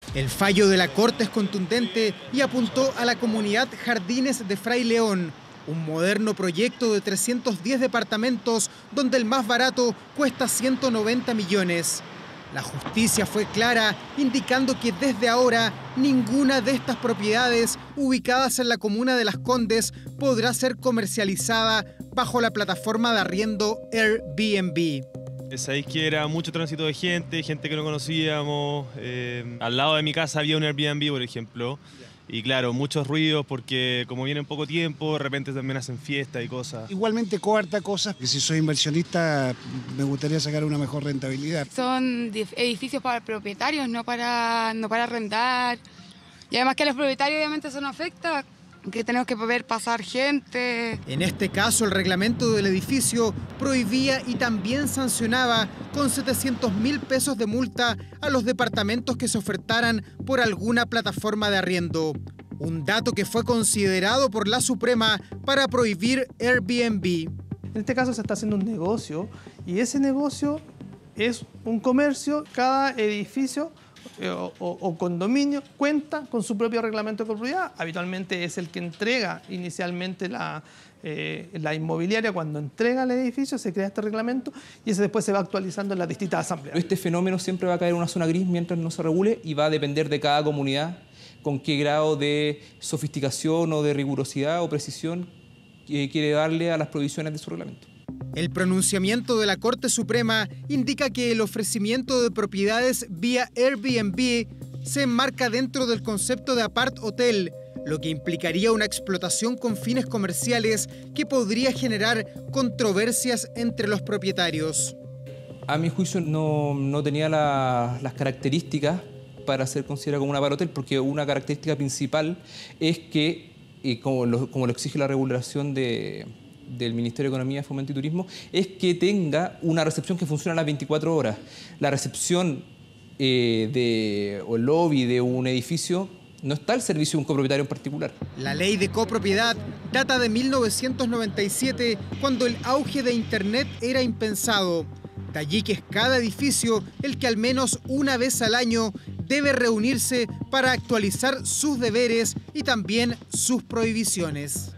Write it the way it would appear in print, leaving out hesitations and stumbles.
El fallo de la Corte es contundente y apuntó a la comunidad Jardines de Fray León, un moderno proyecto de 310 departamentos donde el más barato cuesta 190 millones. La justicia fue clara, indicando que desde ahora ninguna de estas propiedades ubicadas en la comuna de Las Condes podrá ser comercializada bajo la plataforma de arriendo Airbnb. Sabéis que era mucho tránsito de gente que no conocíamos. Al lado de mi casa había un Airbnb, por ejemplo. Y claro, muchos ruidos porque como viene en poco tiempo, de repente también hacen fiesta y cosas. Igualmente coarta cosas, que si soy inversionista me gustaría sacar una mejor rentabilidad. Son edificios para propietarios, no para arrendar. Y además que a los propietarios obviamente eso no afecta, que tenemos que poder pasar gente. En este caso, el reglamento del edificio prohibía y también sancionaba con 700.000 pesos de multa a los departamentos que se ofertaran por alguna plataforma de arriendo. Un dato que fue considerado por la Suprema para prohibir Airbnb. En este caso se está haciendo un negocio y ese negocio es un comercio. Cada edificio o condominio cuenta con su propio reglamento de propiedad. Habitualmente es el que entrega inicialmente la inmobiliaria. Cuando entrega el edificio se crea este reglamento y ese después se va actualizando en las distintas asambleas. Este fenómeno siempre va a caer en una zona gris mientras no se regule y va a depender de cada comunidad con qué grado de sofisticación o de rigurosidad o precisión quiere darle a las provisiones de su reglamento. El pronunciamiento de la Corte Suprema indica que el ofrecimiento de propiedades vía Airbnb se enmarca dentro del concepto de apart-hotel, lo que implicaría una explotación con fines comerciales que podría generar controversias entre los propietarios. A mi juicio no tenía las características para ser considerado como un apart-hotel, porque una característica principal es que, como lo exige la regulación del Ministerio de Economía, Fomento y Turismo, es que tenga una recepción que funcione a las 24 horas. La recepción o el lobby de un edificio no está al servicio de un copropietario en particular. La ley de copropiedad data de 1997, cuando el auge de Internet era impensado. De allí que es cada edificio el que al menos una vez al año debe reunirse para actualizar sus deberes y también sus prohibiciones.